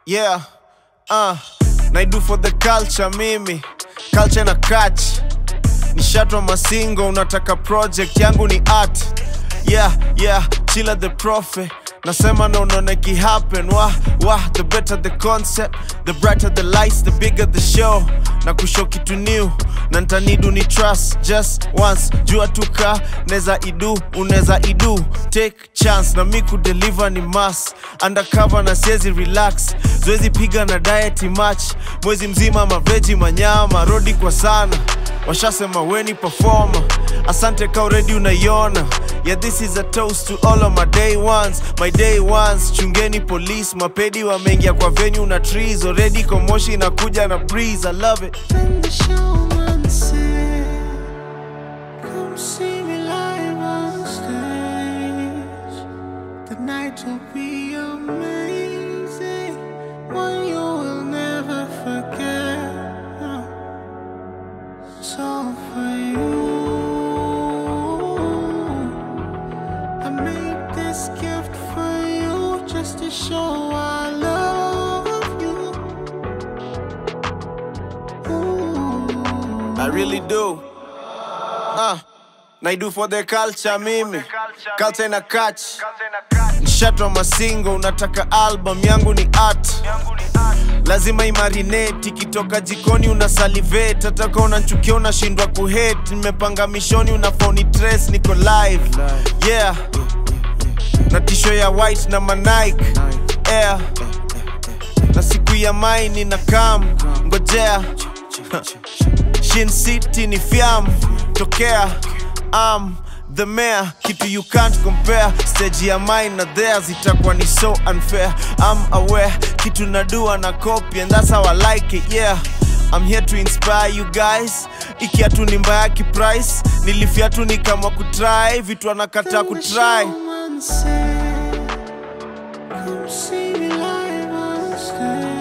Yeah, I do for the culture mimi. Culture na catch. Nishatwa masingo, unataka project yangu ni art. Yeah, chilla the prophet. Nasema na unaona ki happen. Wah, the better the concept, the brighter the lights, the bigger the show. Na kushow kitu new, na ntanidu ni trust just once. Jua tuka, neza idu, uneza idu. Take chance, na miku deliver ni mass. Undercover na siezi relax, zoezi piga na diet match. Mwezi mzima maveji manyama, rodi kwa sana. Washasema weni performer, asante ka already unaiona. Yeah, this is a toast to all of my day ones. My day ones, chungeni police. Mapedi wamengia kwa venue na trees. Already komoshi inakuja na breeze. I love it. Then the showman said, come see me live on stage. The night will be amazing, one you will never forget. So for you, I made this gift for you, just to show I love you. I really do. Na I do for the culture mimi. Culture na catch. Nishatwa masingo, unataka album yangu ni art. Lazima imarinate, ikitoka jikoni unasalivate. Ataka unanchukia unashindwa kuhate. Nimepanga mishoni unafoni trace, niko live. Yeah, na tisho ya white na Nike Air. Na siku ya maini na kam, ngojea. Shin City ni fiam, tokea. I'm the mayor, kitu you can't compare. Stage ya mine na theirs itakuwa ni so unfair. I'm aware, kitu nadua na copy, and that's how I like it, yeah. I'm here to inspire you guys. Ikiatu ni mbaya ki price, nilifiatu ni kama kutry, vitu anakata kutry. Come see me live on stage.